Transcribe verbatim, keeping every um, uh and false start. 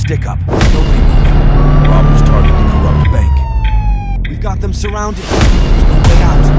Stick up. Nobody move. Robbers target the corrupt bank. We've got them surrounded. There's no way out.